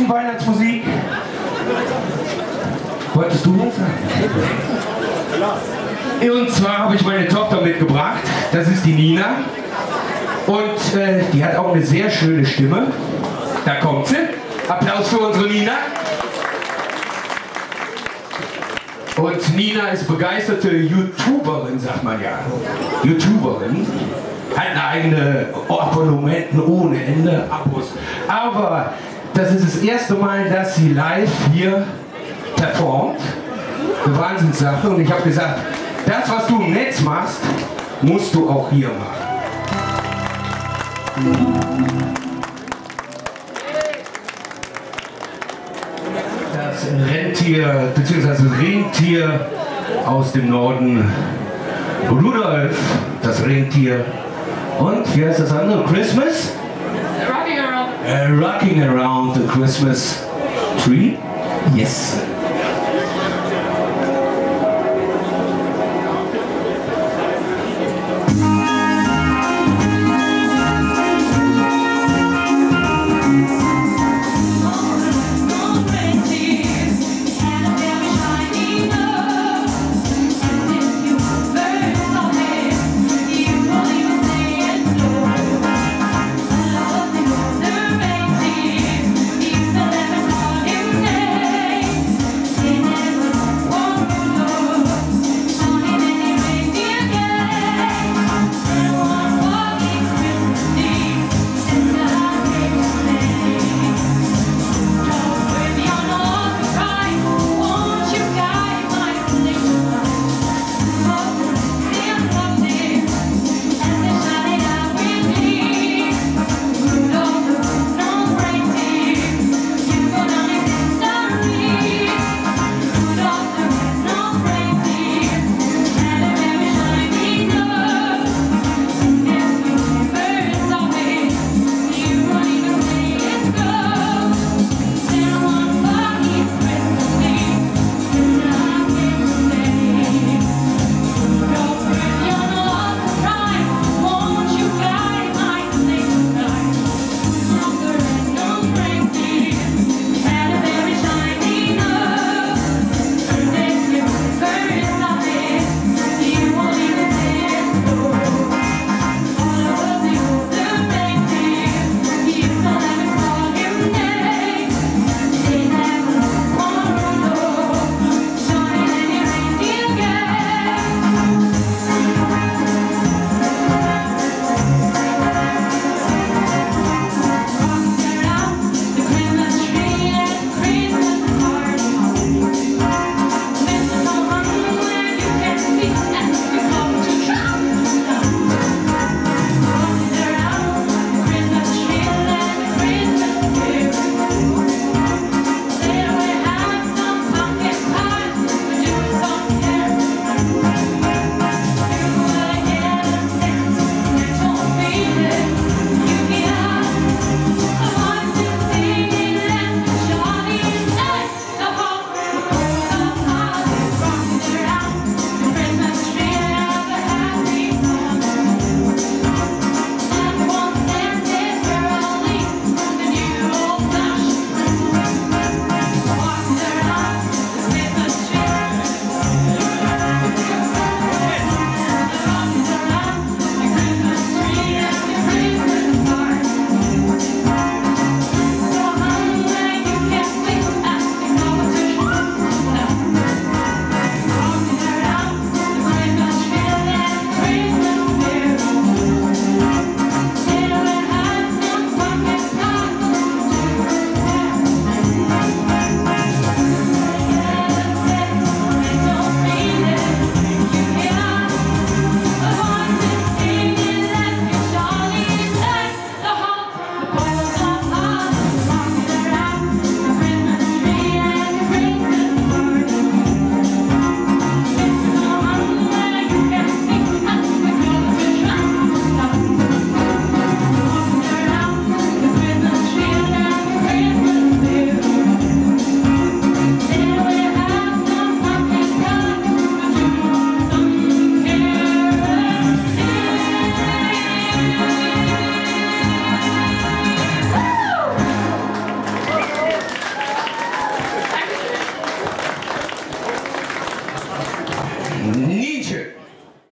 bisschen Weihnachtsmusik? Wolltest du was sagen? Und zwar habe ich meine Tochter mitgebracht. Das ist die Nina. Und die hat auch eine sehr schöne Stimme. Da kommt sie. Applaus für unsere Nina. Und Nina ist begeisterte YouTuberin, sagt man ja. YouTuberin. Hat eine eigene Abonnementen ohne Ende, Abos. Aber das ist das erste Mal, dass sie live hier performt. Eine Wahnsinnssache. Und ich habe gesagt, das, was du im Netz machst, musst du auch hier machen. Das Rentier, beziehungsweise Rentier aus dem Norden. Rudolf, das Rentier. Und wie heißt das andere? Christmas? Rocking around. Rocking around the Christmas tree. Yes.